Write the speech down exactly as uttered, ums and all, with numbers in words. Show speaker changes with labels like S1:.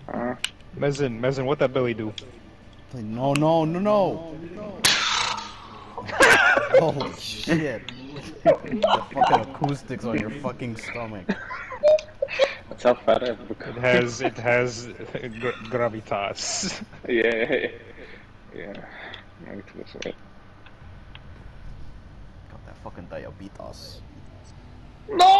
S1: Uh,
S2: Mezzin, Mezzin, what that belly do?
S3: Like, no, no, no, no. Holy shit. The fucking acoustics on your fucking stomach.
S1: that's how fat I've become.
S2: It has, it has gra gravitas.
S1: Yeah, yeah. I need to lose weight.
S3: Got that fucking diabetas.
S1: No!